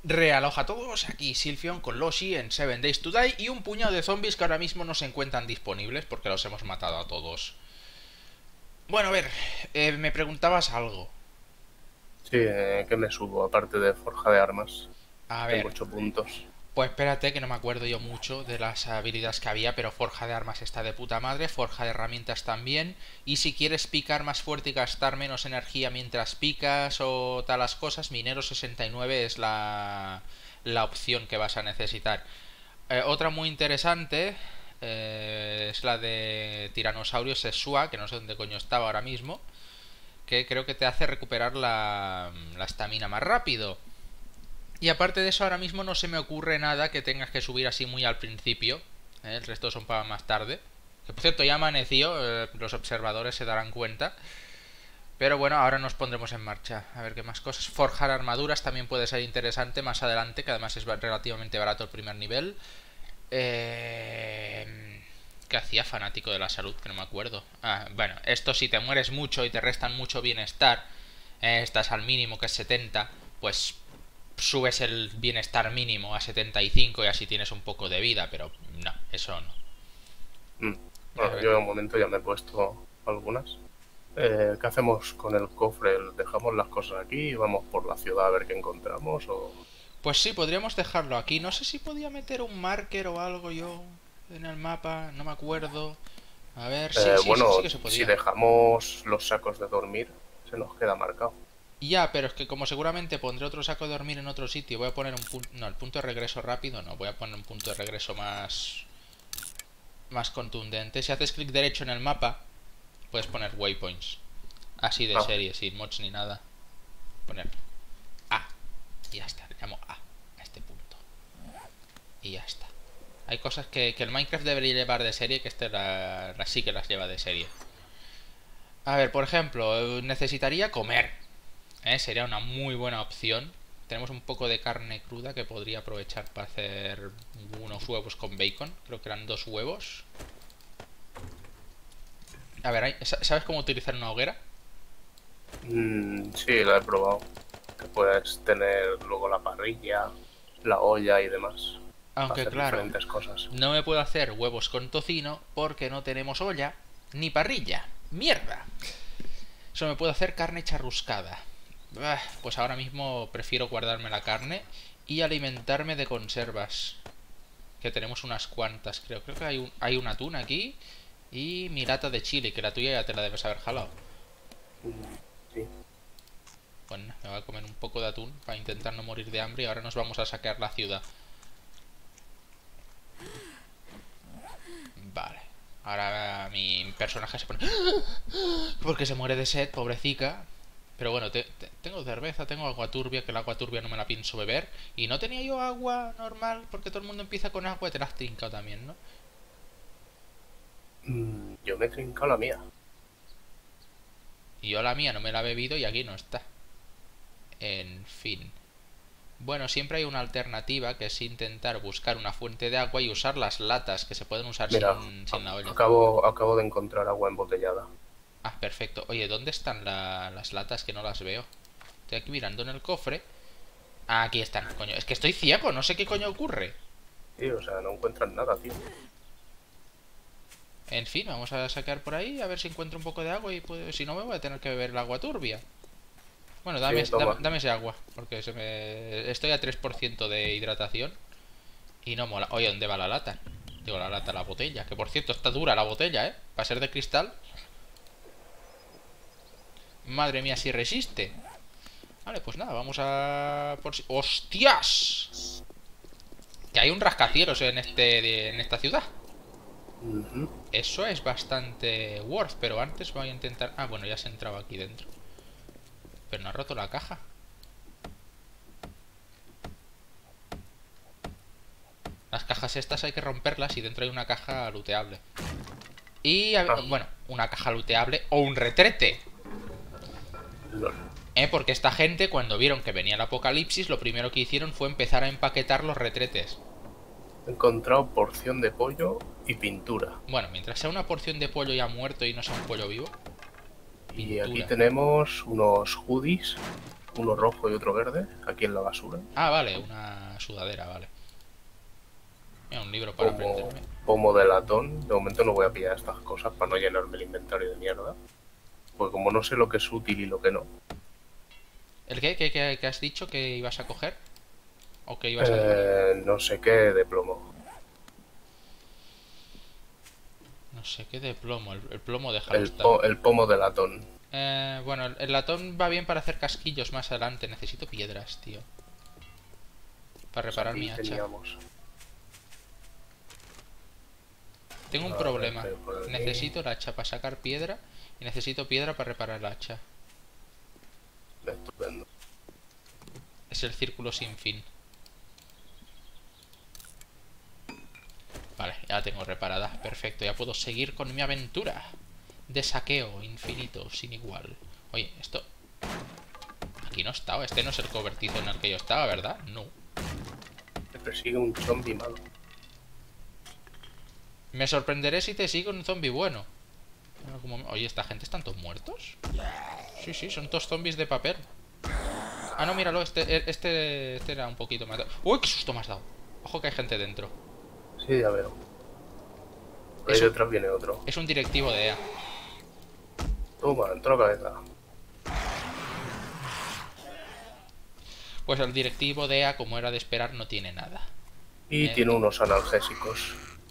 Realoja a todos, aquí Silphion con Loshi en 7 Days to Die y un puñado de zombies que ahora mismo no se encuentran disponibles porque los hemos matado a todos. Bueno, a ver, me preguntabas algo. Sí, ¿qué me subo? Aparte de forja de armas. A Tengo ver, 8 puntos. pues espérate que no me acuerdo yo mucho de las habilidades que había, pero forja de armas está de puta madre, forja de herramientas también, y si quieres picar más fuerte y gastar menos energía mientras picas o talas cosas, minero 69 es la opción que vas a necesitar. Otra muy interesante es la de Tiranosaurus Sexua, que no sé dónde coño estaba ahora mismo, que creo que te hace recuperar la estamina más rápido. Y aparte de eso, ahora mismo no se me ocurre nada que tengas que subir así muy al principio. El resto son para más tarde. Que por cierto, ya amaneció, los observadores se darán cuenta. Pero bueno, ahora nos pondremos en marcha. A ver qué más cosas. Forjar armaduras también puede ser interesante más adelante, que además es relativamente barato el primer nivel. ¿Qué hacía fanático de la salud? Que no me acuerdo. Ah, bueno, esto si te mueres mucho y te restan mucho bienestar, estás al mínimo que es 70, pues subes el bienestar mínimo a 75 y así tienes un poco de vida, pero no, eso no. Mm. A Bueno, ver. yo de momento ya me he puesto algunas. ¿Qué hacemos con el cofre? ¿Dejamos las cosas aquí y vamos por la ciudad a ver qué encontramos? Pues sí, podríamos dejarlo aquí. No sé si podía meter un marker o algo yo en el mapa, no me acuerdo. A ver, sí, sí, sí, sí Bueno, que se si podía. dejamos los sacos de dormir, se nos queda marcado. Ya, pero es que como seguramente pondré otro saco de dormir en otro sitio, voy a poner un punto... No, el punto de regreso rápido no, voy a poner un punto de regreso más contundente. Si haces clic derecho en el mapa, puedes poner waypoints. Así de Ah, serie, sin mods ni nada. Poner A. Y ya está, le llamo a este punto. Y ya está. Hay cosas que el Minecraft debería llevar de serie, que este sí que las lleva de serie. A ver, por ejemplo, necesitaría comer. Sería una muy buena opción. Tenemos un poco de carne cruda que podría aprovechar para hacer unos huevos con bacon. Creo que eran 2 huevos. A ver, ¿sabes cómo utilizar una hoguera? sí, la he probado. Que puedes tener luego la parrilla, la olla y demás. Para Aunque hacer claro, diferentes cosas. no me puedo hacer huevos con tocino porque no tenemos olla ni parrilla. ¡Mierda! Solo me puedo hacer carne charruscada. Pues ahora mismo prefiero guardarme la carne y alimentarme de conservas. Que tenemos unas cuantas, creo. Creo que hay un atún aquí. Y mi lata de chile, que la tuya ya te la debes haber jalado. Sí. Bueno, me voy a comer un poco de atún para intentar no morir de hambre y ahora nos vamos a saquear la ciudad. Vale. Ahora mi personaje se pone... Porque se muere de sed, pobrecita. Pero bueno, tengo cerveza, tengo agua turbia, que el agua turbia no me la pienso beber. Y no tenía yo agua normal, porque todo el mundo empieza con agua y te la has trincado también, ¿no? Yo me he trincado la mía. Y yo la mía no me la he bebido y aquí no está. En fin. Bueno, siempre hay una alternativa que es intentar buscar una fuente de agua y usar las latas que se pueden usar Mira, sin la olla. acabo de encontrar agua embotellada. Ah, perfecto. Oye, ¿dónde están las latas que no las veo? Estoy aquí mirando en el cofre. Ah, aquí están, coño. Es que estoy ciego, no sé qué coño ocurre. Sí, o sea, no encuentran nada, tío. En fin, vamos a sacar por ahí a ver si encuentro un poco de agua y si no me voy a tener que beber el agua turbia. Bueno, Sí, toma. dame ese agua, porque estoy a 3% de hidratación y no mola. Oye, ¿dónde va la lata? Digo, la lata, la botella. Que por cierto, está dura la botella, ¿eh? Para ser de cristal. Madre mía, si resiste. Vale, pues nada, vamos a... por si... ¡Hostias! Que hay un rascacielos en esta ciudad. Ujú. Eso es bastante worth, pero antes voy a intentar... Ah, bueno, ya se entraba aquí dentro. Pero no ha roto la caja. Las cajas estas hay que romperlas y dentro hay una caja looteable. Y, Ah, bueno, una caja looteable o un retrete. lol. Porque esta gente, cuando vieron que venía el apocalipsis, lo primero que hicieron fue empezar a empaquetar los retretes. He encontrado porción de pollo y pintura. Bueno, mientras sea una porción de pollo ya muerto y no sea un pollo vivo. Y aquí Pintura. tenemos unos hoodies uno rojo y otro verde, aquí en la basura. Ah, vale, una sudadera, vale. Mira, un libro para aprenderme. Pomo de latón. De momento no voy a pillar estas cosas para no llenarme el inventario de mierda. Pues como no sé lo que es útil y lo que no. ¿El qué? ¿Qué has dicho que ibas a coger? ¿O que ibas a...? No sé qué de plomo. No sé qué de plomo. El plomo déjalo El, estar. el pomo de latón. Bueno, el latón va bien para hacer casquillos más adelante. Necesito piedras, tío. Para Pues reparar aquí mi hacha. teníamos. Tengo un A problema. ver, por aquí. Necesito el hacha para sacar piedra y necesito piedra para reparar el hacha. Estupendo. Es el círculo sin fin. Vale, ya la tengo reparada. Perfecto, ya puedo seguir con mi aventura de saqueo infinito, sin igual. Oye, esto... Aquí no estaba. Este no es el cobertizo en el que yo estaba, ¿verdad? No. Te persigue un zombie malo. Me sorprenderé si te sigue un zombie bueno. Oye, ¿esta gente están todos muertos? Sí, sí, son todos zombies de papel. Ah, no, míralo, este era un poquito más... ¡Uy, qué susto me has dado! Ojo que hay gente dentro. Sí, ya veo. Por ahí detrás viene otro. Es un directivo de EA. Toma, entró la cabeza. Pues el directivo de EA, como era de esperar, no tiene nada. Y tiene unos analgésicos.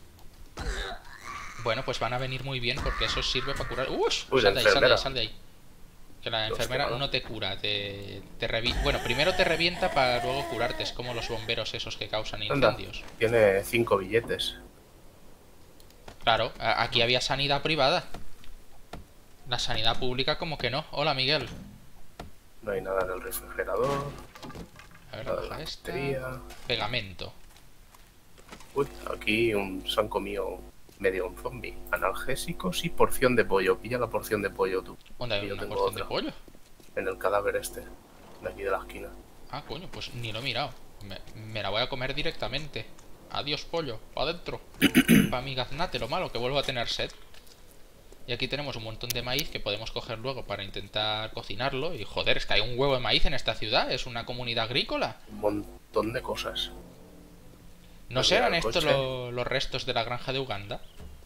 Bueno, pues van a venir muy bien porque eso sirve para curar... ¡Uy! Uy, Sal de ahí, sal de ahí, enfermera. sal de ahí. Que la Hostia, enfermera ¿no? no te cura, te revienta. Bueno, primero te revienta para luego curarte. Es como los bomberos esos que causan Anda, incendios. tiene 5 billetes. Claro, aquí había sanidad privada. La sanidad pública como que no. Hola, Miguel. No hay nada en el refrigerador. A ver, Nada en baja la esta. batería. Pegamento. Uy, aquí se han comido medio un zombie. Analgésicos y porción de pollo. Pilla la porción de pollo tú. ¿Dónde hay Yo una tengo porción de otra. pollo? En el cadáver este. De aquí de la esquina. Ah, coño, pues ni lo he mirado. Me la voy a comer directamente. Adiós, pollo. Pa' adentro. Pa' mi gaznate, lo malo, que vuelvo a tener sed. Y aquí tenemos un montón de maíz que podemos coger luego para intentar cocinarlo. Y joder, es que hay un huevo de maíz en esta ciudad. Es una comunidad agrícola. Un montón de cosas. ¿No Pues serán mira, el estos coche. los restos de la granja de Uganda?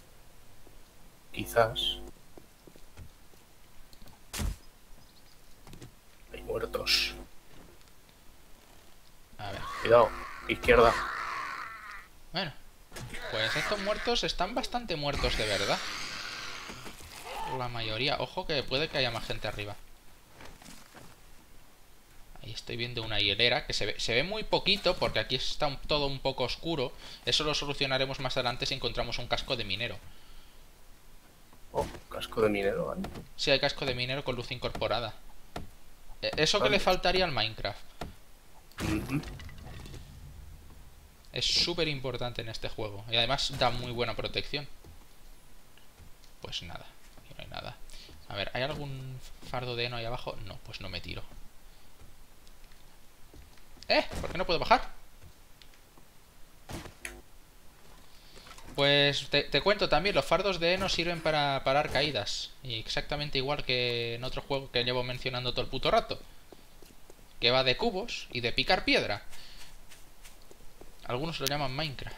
Quizás. Hay muertos. A ver. Cuidado. Izquierda. Bueno, pues estos muertos están bastante muertos de verdad. La mayoría. Ojo que puede que haya más gente arriba. Ahí estoy viendo una hilera que se ve muy poquito porque aquí está todo un poco oscuro. Eso lo solucionaremos más adelante si encontramos un casco de minero. Oh, casco de minero, ¿vale? Sí, hay casco de minero con luz incorporada. Eso que Vale. le faltaría al Minecraft. Ujú. Es súper importante en este juego. Y además da muy buena protección. Pues nada, aquí no hay nada. A ver, ¿hay algún fardo de heno ahí abajo? No, pues no me tiro. ¿Por qué no puedo bajar? Pues te cuento también, los fardos de heno sirven para parar caídas. Y exactamente igual que en otro juego que llevo mencionando todo el puto rato. Que va de cubos y de picar piedra. Algunos lo llaman Minecraft.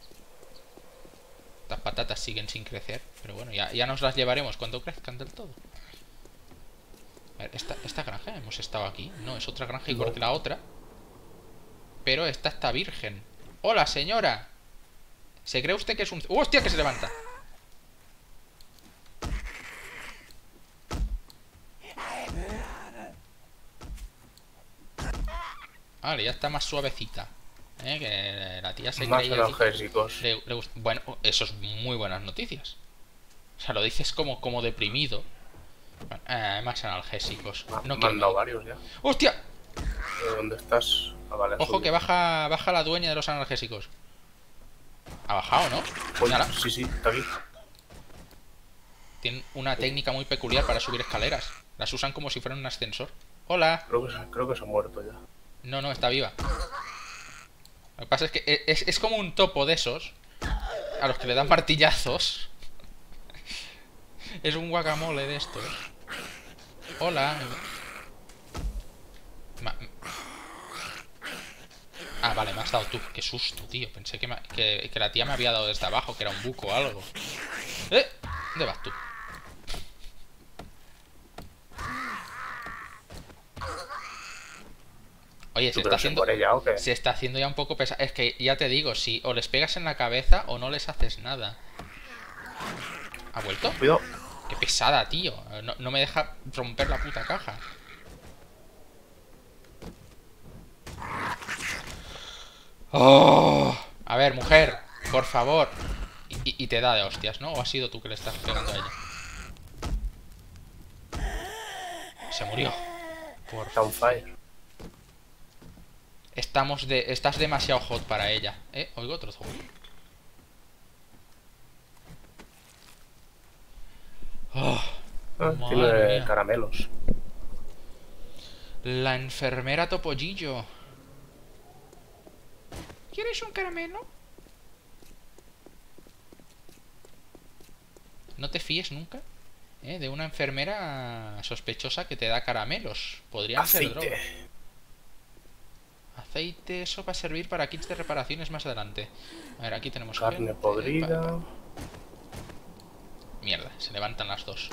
Las patatas siguen sin crecer. Pero bueno, ya nos las llevaremos cuando crezcan del todo. A ver, esta granja, ¿hemos estado aquí? No, es otra granja igual que la otra. Pero esta está virgen. ¡Hola, señora! ¿Se cree usted que es un... ¡Hostia, que se levanta! Vale, ya está más suavecita. Que la tía se Más creía aquí. analgésicos. Bueno, eso es muy buenas noticias. O sea, lo dices como deprimido. Bueno, más analgésicos. No Me quiero han dado morir. varios ya. ¡Hostia! ¿De dónde estás? Ah, vale, Ojo azul. que baja la dueña de los analgésicos. Ha bajado, ¿no? Uy, Mírala. sí, está aquí. Tienen una técnica muy peculiar para subir escaleras. Las usan como si fueran un ascensor. Hola. Creo que se ha muerto ya. No, está viva. Lo que pasa es que es como un topo de esos a los que le dan martillazos. Es un guacamole de estos. Hola. vale, me has dado tú. Qué susto, tío. Pensé que la tía me había dado desde abajo, que era un buco o algo. ¿Dónde vas tú? Oye, ¿Tú pero se muere ya o qué? se está haciendo ya un poco pesado. Es que ya te digo, si o les pegas en la cabeza o no les haces nada. ¿Ha vuelto? Cuidado. Qué pesada, tío. No me deja romper la puta caja. ¡Oh! A ver, mujer, por favor. Y te da de hostias, ¿no? ¿O has sido tú que le estás pegando a ella? Se murió. Está on fire. Estás demasiado hot para ella. Oigo otro zombie. Oh, madre Tiene mía. caramelos. La enfermera Topollillo. ¿Quieres un caramelo? No te fíes nunca, de una enfermera sospechosa que te da caramelos. Podrían ser droga. Aceite. Aceite, eso va a servir para kits de reparaciones más adelante. A ver, aquí tenemos Carne gente. podrida. Mierda, se levantan las dos.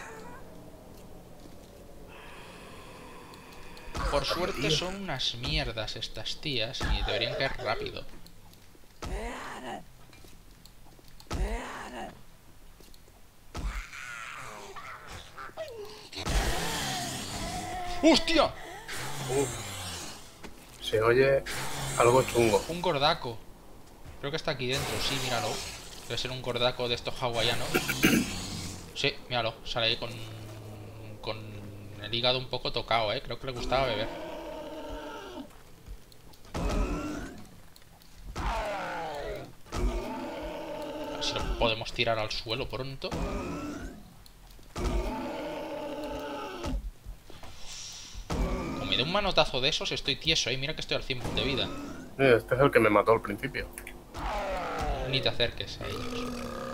Por suerte son unas mierdas estas tías y deberían caer rápido. ¡Hostia! Se oye algo chungo. Un gordaco. Creo que está aquí dentro, sí, míralo. Debe ser un gordaco de estos hawaianos. Sí, míralo, sale ahí con el hígado un poco tocado, Creo que le gustaba beber. A ver si lo podemos tirar al suelo pronto. Como me dé un manotazo de esos, estoy tieso, Mira que estoy al 100 de vida. Este es el que me mató al principio. Ni te acerques a ellos.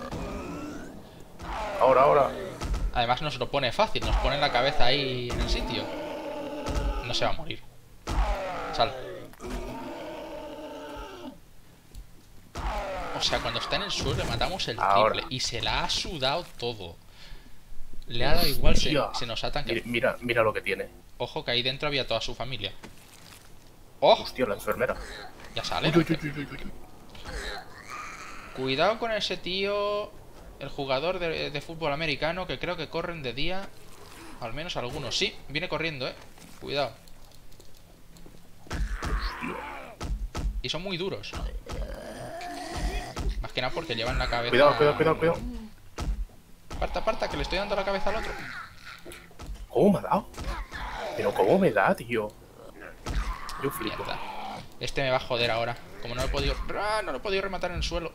Ahora. Además nos lo pone fácil, nos pone la cabeza ahí en el sitio. No se va a morir. Sal. O sea, cuando está en el suelo le matamos el triple. Y se la ha sudado todo. Le ha dado igual, se nos atan que... Mira lo que tiene. Ojo que ahí dentro había toda su familia. ¡Oh! Hostia, la enfermera. Ya sale. Uy. Cuidado con ese tío... El jugador de fútbol americano que creo que corren de día. Al menos algunos. Sí, viene corriendo, Cuidado. Y son muy duros. Más que nada porque llevan la cabeza... Cuidado. Aparta, que le estoy dando la cabeza al otro. ¿Cómo me ha dado? Pero ¿cómo me da, tío? Yo flipo. Mierda. Este me va a joder ahora. Como no lo he podido... ¡Ah! No lo he podido rematar en el suelo.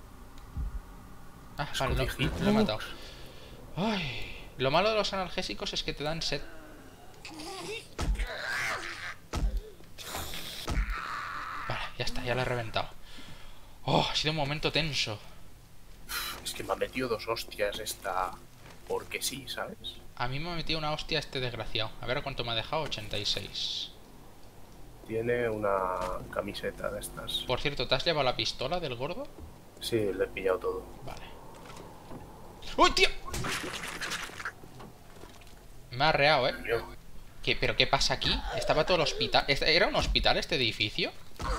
Ah, vale, lo he matado. Ay, lo malo de los analgésicos es que te dan sed. Vale, ya está, ya lo he reventado. Oh, ha sido un momento tenso. Es que me ha metido 2 hostias esta... Porque sí, ¿sabes? A mí me ha metido una hostia este desgraciado. A ver cuánto me ha dejado, 86. Tiene una camiseta de estas. Por cierto, ¿te has llevado la pistola del gordo? Sí, le he pillado todo. Vale. ¡Uy, tío! Me ha arreado, ¿Pero qué pasa aquí? Estaba todo el hospital. ¿Era un hospital este edificio?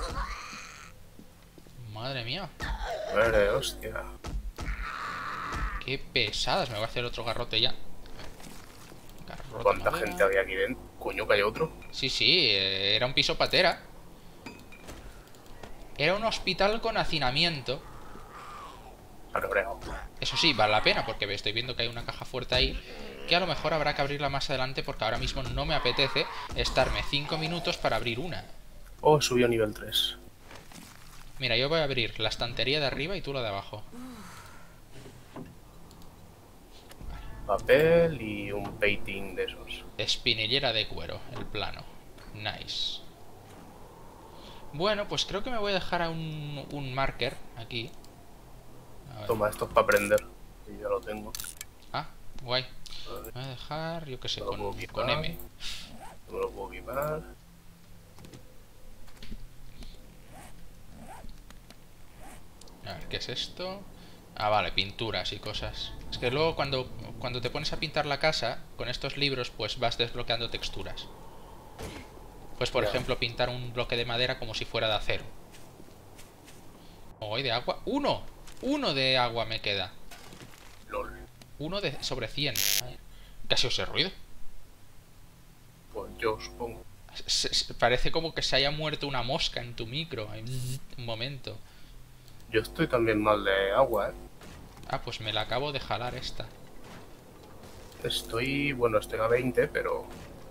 Madre mía. Vale, hostia. Qué pesadas. Me voy a hacer otro garrote ya. Garrote, ¿Cuánta madera. gente había aquí dentro? Coño, que hay otro. Sí, era un piso patera. Era un hospital con hacinamiento. Cabreado. Eso sí, vale la pena porque estoy viendo que hay una caja fuerte ahí, que a lo mejor habrá que abrirla más adelante porque ahora mismo no me apetece estarme 5 minutos para abrir una. Oh, subió a nivel 3. Mira, yo voy a abrir la estantería de arriba y tú la de abajo. Papel y un painting de esos. Espinillera de cuero, el plano. Nice. Bueno, pues creo que me voy a dejar a un marker aquí. Toma, esto es para aprender. Y ya lo tengo. Ah, guay. Voy a dejar, yo que sé, con M. No me lo puedo equipar. ¿qué es esto? Ah, vale, pinturas y cosas. Es que luego cuando te pones a pintar la casa, con estos libros, pues vas desbloqueando texturas. Pues, por Ya. ejemplo, pintar un bloque de madera como si fuera de acero. ¿O hay de agua? ¡Uno! ¡Uno de agua me queda! LOL. Uno de sobre 100. ¿Qué ha sido ese ruido? Pues yo supongo. Parece como que se haya muerto una mosca en tu micro. Un momento. Yo estoy también mal de agua, ¿eh? Ah, pues me la acabo de jalar esta. Estoy a 20, pero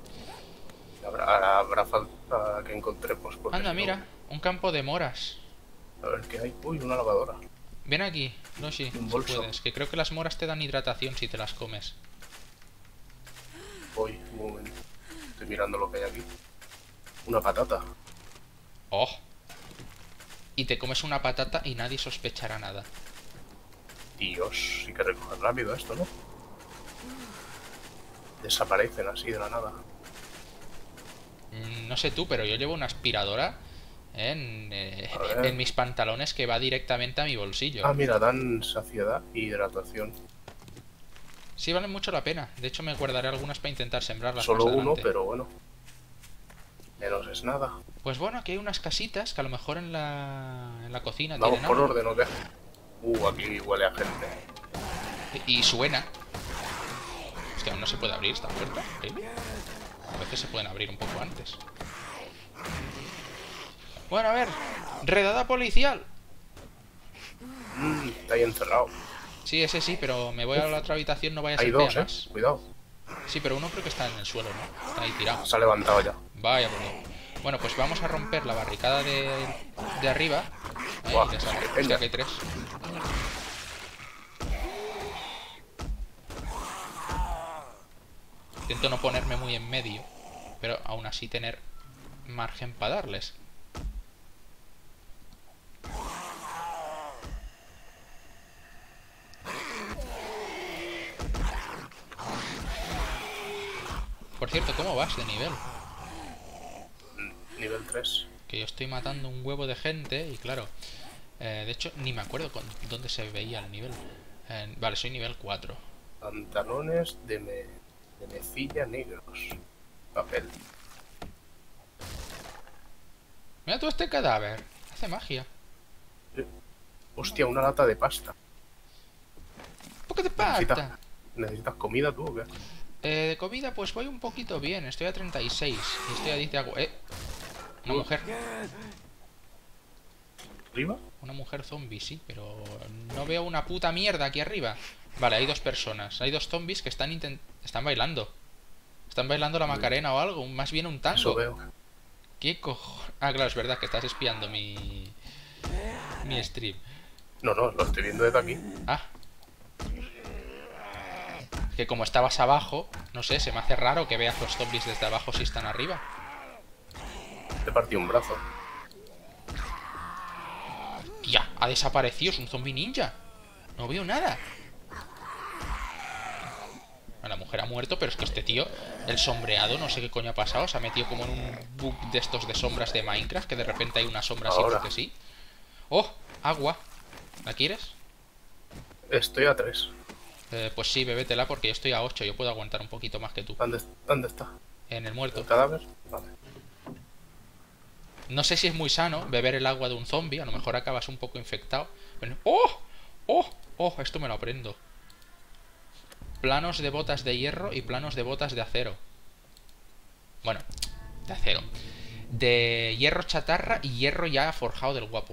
habrá falta que encontremos. Porque Anda, si no, mira, un campo de moras. a ver qué hay. Uy, una lavadora. Ven aquí, Noshi, Un si bolso. puedes. Que creo que las moras te dan hidratación si te las comes. Uy, un momento. Estoy mirando lo que hay aquí. Una patata. ¡Oh! Y te comes una patata y nadie sospechará nada. Dios, sí que recoger rápido esto, ¿no? Desaparecen así de la nada. No sé tú, pero yo llevo una aspiradora A ver. en mis pantalones que va directamente a mi bolsillo. Ah, mira, dan saciedad y hidratación. Sí, valen mucho la pena. De hecho, me guardaré algunas para intentar sembrarlas Solo más uno, adelante. pero bueno. Menos es nada. Pues bueno, aquí hay unas casitas que a lo mejor en la cocina Vamos tienen por algo. orden, ¿o qué? Aquí huele a gente. Y suena. Es que aún no se puede abrir esta puerta. ¿Eh? A veces se pueden abrir un poco antes. Bueno, a ver. Redada policial. Está ahí encerrado. Sí, ese sí, pero me voy a la otra habitación, no vaya a Hay ser que dos, haya más. Cuidado. Sí, pero uno creo que está en el suelo, ¿no? Está ahí tirado. Se ha levantado ya. Vaya por Dios. Bueno, pues vamos a romper la barricada de arriba. Ahí, Buah, ya sale. qué Hostia, peña. que hay tres. Intento no ponerme muy en medio, pero aún así tener margen para darles. Por cierto, ¿cómo vas de nivel? Nivel 3. Que yo estoy matando un huevo de gente y claro, de hecho ni me acuerdo dónde se veía el nivel. Vale, soy nivel 4. Pantalones de mecilla negros. Papel. Mira todo este cadáver, hace magia. Hostia, una lata de pasta. ¿Por qué te ¿Necesitas, pasa? ¿Necesitas comida tú o qué? De comida pues voy un poquito bien, estoy a 36 y estoy a 10 de agua. Una mujer. ¿Arriba? Una mujer zombie, sí, pero no veo una puta mierda aquí arriba. Vale, hay dos personas. Hay dos zombies que están bailando. Están bailando la Macarena o algo, más bien un Eso tango. veo. ¿Qué cojones? Ah, claro, es verdad que estás espiando mi stream. No, lo estoy viendo desde aquí. Ah. Que como estabas abajo, no sé, se me hace raro que veas los zombies desde abajo si están arriba. Te partí un brazo. Ya, ha desaparecido, es un zombie ninja. No veo nada. La mujer ha muerto, pero es que este tío, el sombreado, no sé qué coño ha pasado. Se ha metido como en un bug de estos de sombras de Minecraft, que de repente hay una sombra así Ahora. porque sí. ¡Oh! Agua. ¿La quieres? Estoy a 3. Pues sí, bébetela porque yo estoy a 8. Yo puedo aguantar un poquito más que tú. ¿Dónde está? En el muerto. ¿El cadáver? Vale. No sé si es muy sano beber el agua de un zombie. A lo mejor acabas un poco infectado. ¡Oh! ¡Oh! ¡Oh! Esto me lo aprendo. Planos de botas de hierro y planos de botas de acero. Bueno, de acero. De hierro chatarra y hierro ya forjado del guapo.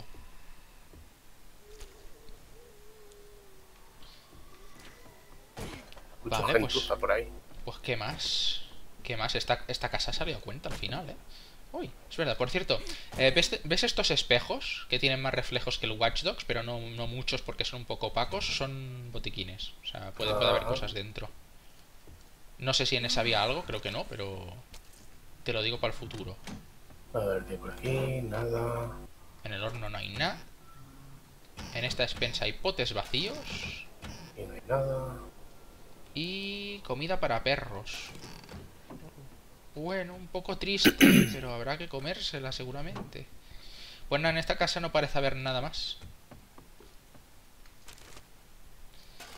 Mucha Vale, gentuza por ahí. pues ¿qué más? ¿Qué más? Esta casa salió a cuenta al final, ¿eh? Uy, es verdad. Por cierto, ¿ves estos espejos que tienen más reflejos que el Watch Dogs? Pero no muchos porque son un poco opacos. Son botiquines. O sea, puede haber cosas dentro. No sé si en esa había algo, creo que no, pero te lo digo para el futuro. A ver, tío, por aquí, nada. En el horno no hay nada. En esta despensa hay potes vacíos. Aquí no hay nada. Y comida para perros. Bueno, un poco triste, pero habrá que comérsela seguramente. Pues nada, en esta casa no parece haber nada más.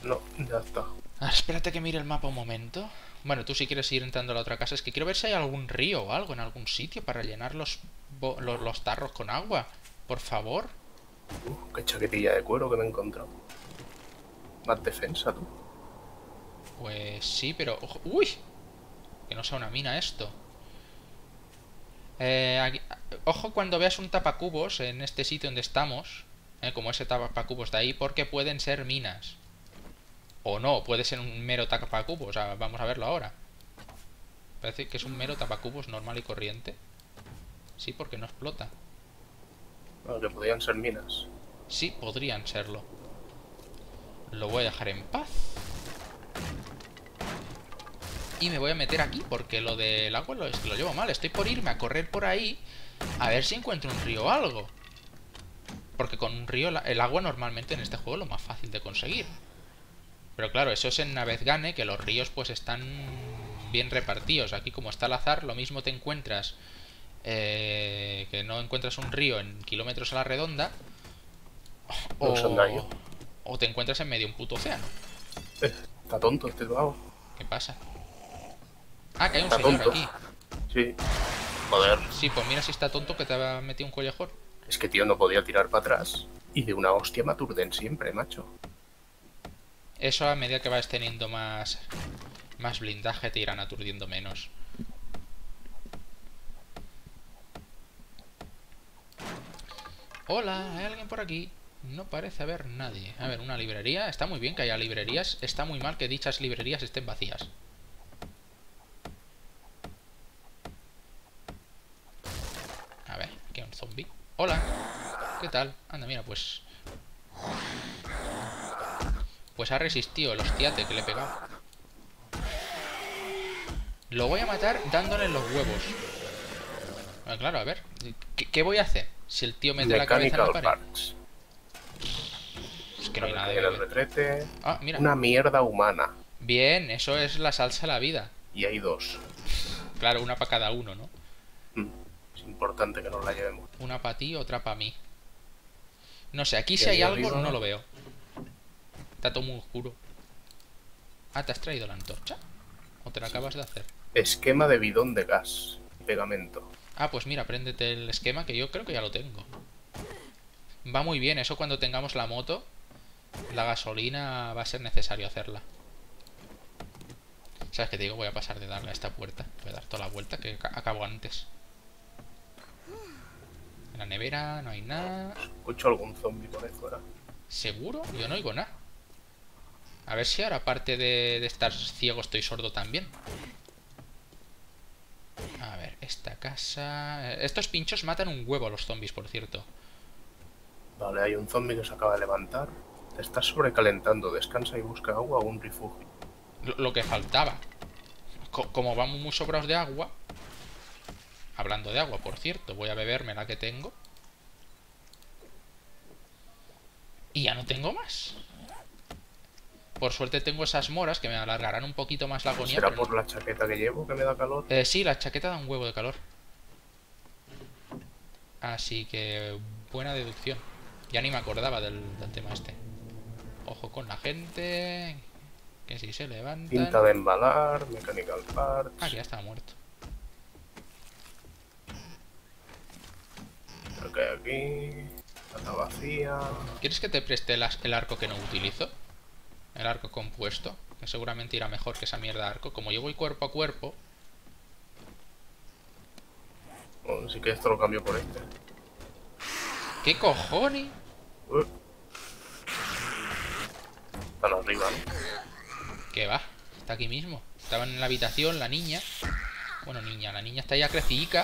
No, ya está. Ah, espérate que mire el mapa un momento. Bueno, tú si quieres ir entrando a la otra casa, es que quiero ver si hay algún río o algo en algún sitio para llenar los tarros con agua. Por favor. Qué chaquetilla de cuero que me he encontrado. Más defensa, tú. Pues sí, pero... ¡Uy! Que no sea una mina esto. Ojo cuando veas un tapacubos en este sitio donde estamos, como ese tapacubos de ahí, porque pueden ser minas. O no, puede ser un mero tapacubos, o sea, vamos a verlo ahora. Parece que es un mero tapacubos normal y corriente. Sí, porque no explota. Bueno, que podían ser minas. Sí, podrían serlo. Lo voy a dejar en paz. Y me voy a meter aquí, porque lo del agua es que lo llevo mal. Estoy por irme a correr por ahí a ver si encuentro un río o algo. Porque con un río el agua normalmente en este juego es lo más fácil de conseguir. Pero claro, eso es en Navezgane, que los ríos pues están bien repartidos. Aquí como está al azar, lo mismo te encuentras que no encuentras un río en kilómetros a la redonda No son daño. o te encuentras en medio de un puto océano. Está tonto este vago. ¿Qué pasa? Ah, que hay un Está señor tonto. aquí. Sí. Joder. Sí, pues mira si está tonto que te ha metido un collejón. Es que tío no podía tirar para atrás. Y de una hostia me aturden siempre, macho. Eso a medida que vas teniendo más blindaje te irán aturdiendo menos. Hola, ¿hay alguien por aquí? No parece haber nadie. A ver, una librería. Está muy bien que haya librerías. Está muy mal que dichas librerías estén vacías. A ver, aquí hay un zombie. Hola. ¿Qué tal? Anda, mira, pues... Pues ha resistido el hostiate que le he pegado. Lo voy a matar dándole en los huevos. Bueno, claro, a ver. ¿Qué voy a hacer? Si el tío mete la cabeza en la pared. Parts. Es que no hay nada En de el beber. retrete. Ah, mira. Una mierda humana. Bien, eso es la salsa de la vida. Y hay dos. Claro, una para cada uno, ¿no? Es importante que nos la llevemos. Una para ti, otra para mí. No sé, aquí ¿Y si hay ahí algo arriba? no lo veo. Está todo muy oscuro. Ah, ¿te has traído la antorcha? ¿O te la acabas de hacer? Esquema de bidón de gas. Pegamento. Ah, pues mira, préndete el esquema que yo creo que ya lo tengo. Va muy bien, eso cuando tengamos la moto, la gasolina va a ser necesario hacerla. ¿Sabes qué te digo? Voy a pasar de darle a esta puerta. Voy a dar toda la vuelta que acabo antes. En la nevera no hay nada. Escucho algún zombie por ahí fuera. ¿Seguro? Yo no oigo nada. A ver si ahora, aparte de estar ciego, estoy sordo también. A ver, esta casa... Estos pinchos matan un huevo a los zombies, por cierto. Vale, hay un zombie que se acaba de levantar. Te estás sobrecalentando. Descansa y busca agua o un refugio. Lo que faltaba. Como vamos muy sobrados de agua... Hablando de agua, por cierto, voy a beberme la que tengo. Y ya no tengo más. Por suerte tengo esas moras que me alargarán un poquito más la agonía. ¿Será pero por la chaqueta que llevo que me da calor? sí, la chaqueta da un huevo de calor. Así que buena deducción. Ya ni me acordaba del tema este. Ojo con la gente. Que si se levantan... Cinta de embalar, mechanical parts. Ah, que ya estaba muerto. Creo que hay aquí. Está vacía. ¿Quieres que te preste el arco que no utilizo? El arco compuesto. Que seguramente irá mejor que esa mierda de arco. Como yo voy cuerpo a cuerpo... Bueno, sí que esto lo cambio por este. ¿Qué cojones? Están arriba, ¿no? ¿Qué va? Está aquí mismo. Estaban en la habitación la niña. Bueno, niña, la niña está ya crecidica.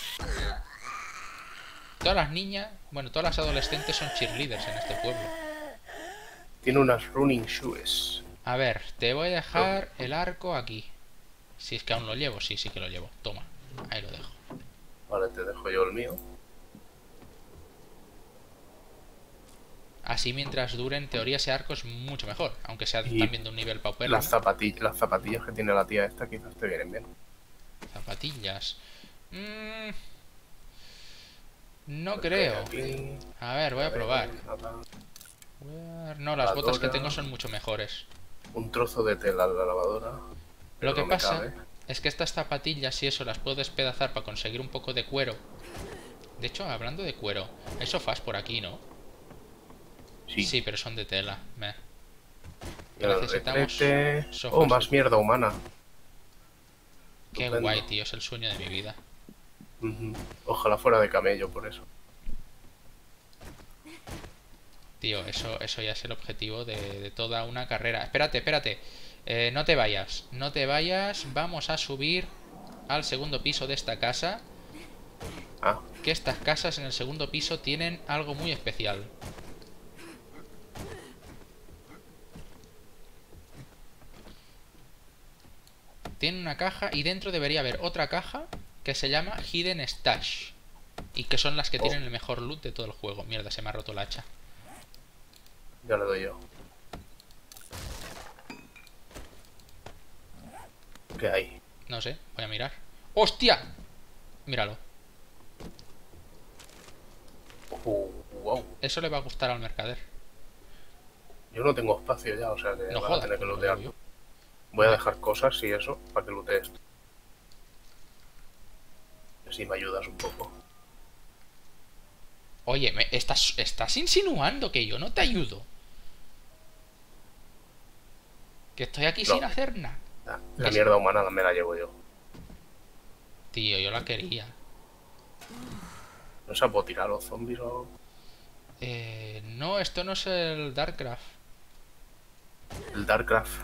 Todas las niñas, bueno, todas las adolescentes son cheerleaders en este pueblo. Tiene unas running shoes. A ver, te voy a dejar el arco aquí. Si es que aún lo llevo, sí, sí que lo llevo. Toma, ahí lo dejo. Vale, te dejo yo el mío. Así mientras dure, en teoría ese arco es mucho mejor. Aunque sea Y también de un nivel paupérrimo. Las zapatillas que tiene la tía esta quizás te vienen bien. Zapatillas. No creo. Aquí, A ver, voy a probar. nada. No, las botas que Lavadora. tengo son mucho mejores. Un trozo de tela en la lavadora. Lo Pero que no me pasa cabe. es que estas zapatillas y eso las puedo despedazar para conseguir un poco de cuero. De hecho, hablando de cuero, hay sofás por aquí, ¿no? Sí. Sí, pero son de tela. Meh. Y el Necesitamos retrete. sofás Oh, de- más mierda humana. Qué Estupendo. guay, tío, es el sueño de mi vida. Ujú. Ojalá fuera de camello, por eso. Tío, eso ya es el objetivo de toda una carrera. Espérate, espérate. No te vayas, no te vayas. Vamos a subir al segundo piso de esta casa. Ah, Que estas casas en el segundo piso tienen algo muy especial. Tiene una caja y dentro debería haber otra caja que se llama Hidden Stash. Y que son las que Oh. tienen el mejor loot de todo el juego. Mierda, se me ha roto la hacha. ya le doy yo. ¿Qué hay? No sé, voy a mirar. ¡Hostia! Míralo. Wow. Eso le va a gustar al mercader. Yo no tengo espacio ya, o sea que No vas a jodas, tener que pues lo lootear. llevo yo. Voy a dejar cosas y eso para que lootees. Así me ayudas un poco. Oye, estás insinuando que yo no te ayudo. Que estoy aquí No. sin hacer nada. La mierda humana me la llevo yo. Tío, yo la quería. ¿No se puedo tirar a los zombies o algo? No, esto no es el Darkcraft. El Darkcraft.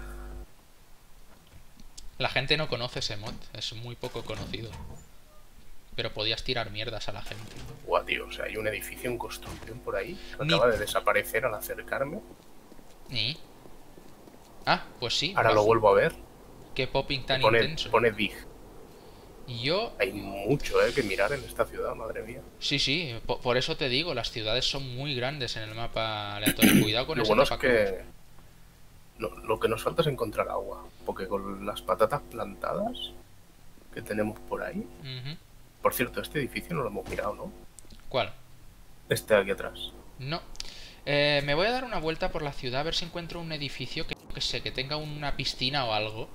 La gente no conoce ese mod, es muy poco conocido. Pero podías tirar mierdas a la gente. Guau, tío, o sea, hay un edificio en construcción por ahí que Ni- acaba de desaparecer al acercarme. ¿Y? Ah, pues sí. Ahora lo vuelvo a ver. Qué popping tan Pone, intenso. pone Dig. Y yo... Hay mucho que mirar en esta ciudad, madre mía. Sí, por eso te digo, las ciudades son muy grandes en el mapa aleatorio. Cuidado con Lo ese bueno es tapaculos. que lo que nos falta es encontrar agua. Porque con las patatas plantadas que tenemos por ahí. Ujú. Por cierto, este edificio no lo hemos mirado, ¿no? ¿Cuál? Este de aquí atrás. No. Me voy a dar una vuelta por la ciudad a ver si encuentro un edificio que sé, que tenga una piscina o algo.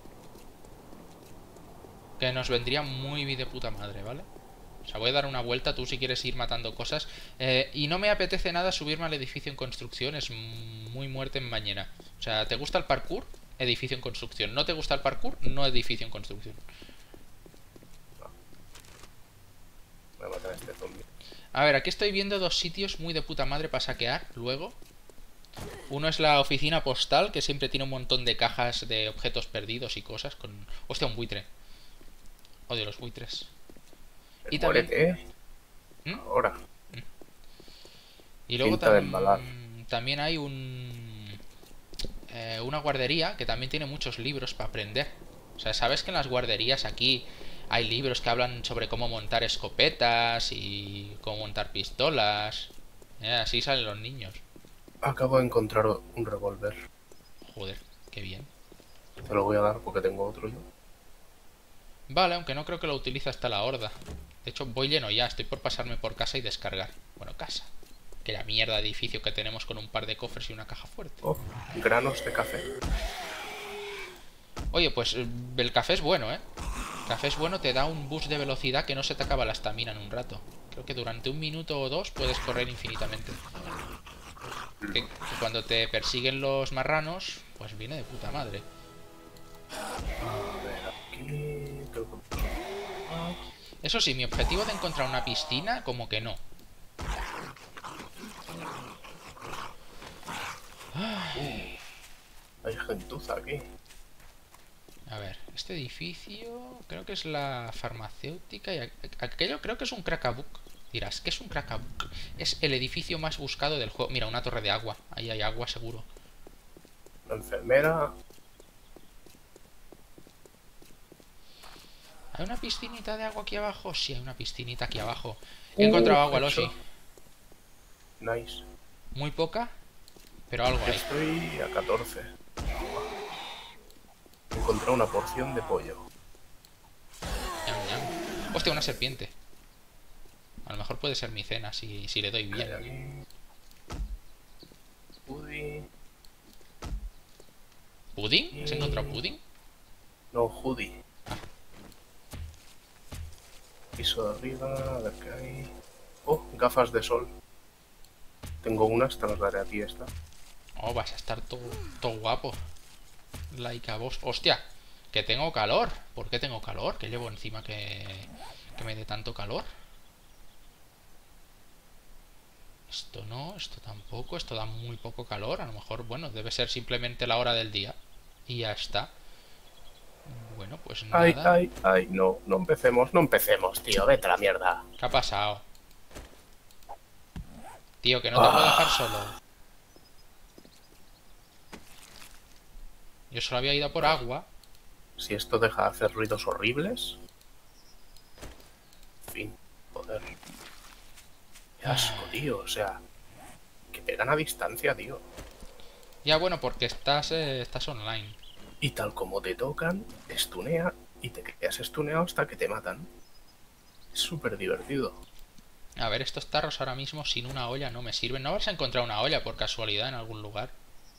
Que nos vendría muy de puta madre, ¿vale? O sea, voy a dar una vuelta, tú si quieres ir matando cosas. Y no me apetece nada subirme al edificio en construcción, es muy muerte en mañana. O sea, ¿te gusta el parkour? Edificio en construcción. ¿No te gusta el parkour? No edificio en construcción. Voy a matar a este zombie. A ver, aquí estoy viendo dos sitios muy de puta madre para saquear luego. Uno es la oficina postal, que siempre tiene un montón de cajas de objetos perdidos y cosas con... Hostia, un buitre. Odio los buitres. Y también... Muérete, ¿eh? ¿Mm? Ahora. Y luego Cinta de embalar. también hay una guardería que también tiene muchos libros para aprender. O sea, ¿sabes que en las guarderías aquí hay libros que hablan sobre cómo montar escopetas y cómo montar pistolas? Así salen los niños. Acabo de encontrar un revólver. Joder, qué bien. Te lo voy a dar porque tengo otro yo. Vale, aunque no creo que lo utilice hasta la horda. De hecho, voy lleno ya, estoy por pasarme por casa y descargar. Bueno, casa. Que la mierda de edificio que tenemos con un par de cofres y una caja fuerte. Oh, granos de café. Oye, pues el café es bueno, ¿eh? El café es bueno, te da un boost de velocidad que no se te acaba la estamina en un rato. Creo que durante 1 minuto o 2 puedes correr infinitamente. Que cuando te persiguen los marranos, pues viene de puta madre. A ver, aquí... creo que... Eso sí, mi objetivo de encontrar una piscina, como que no. Hay gentuza aquí. A ver, este edificio creo que es la farmacéutica y aquello creo que es un crackbook. Dirás, ¿qué es un crackbook? Es el edificio más buscado del juego. Mira, una torre de agua. Ahí hay agua seguro. La enfermera. ¿Hay una piscinita de agua aquí abajo? Sí, hay una piscinita aquí abajo. He encontrado agua, hecho. Loshi. Nice. Muy poca, pero algo hay. Estoy a 14. Encontré una porción de pollo. Ñam, ñam. Hostia, una serpiente. A lo mejor puede ser mi cena si le doy ¿Qué hay bien. aquí? Pudding. ¿Pudding? ¿Has encontrado pudding? No, hoodie. Piso de arriba, a ver qué hay. Oh, gafas de sol. Tengo unas, te las daré a ti esta. Oh, vas a estar todo guapo. Like a vos. ¡Hostia! Que tengo calor. ¿Por qué tengo calor? ¿Qué llevo encima que me dé tanto calor? Esto no, esto tampoco. Esto da muy poco calor. A lo mejor, bueno, debe ser simplemente la hora del día. Y ya está. Bueno, pues Ay, nada. ay, ay, no, no empecemos, tío, vete a la mierda. ¿Qué ha pasado? Tío, que no te puedo dejar Ah, solo. Yo solo había ido a por agua. si esto deja de hacer ruidos horribles. En fin, joder. Qué asco, tío, o sea, que pegan a distancia, tío. Ya, bueno, porque estás online. Y tal como te tocan, te estunea y te quedas estuneado hasta que te matan. Es súper divertido. A ver, estos tarros ahora mismo sin una olla no me sirven. ¿No vas a encontrar una olla por casualidad en algún lugar?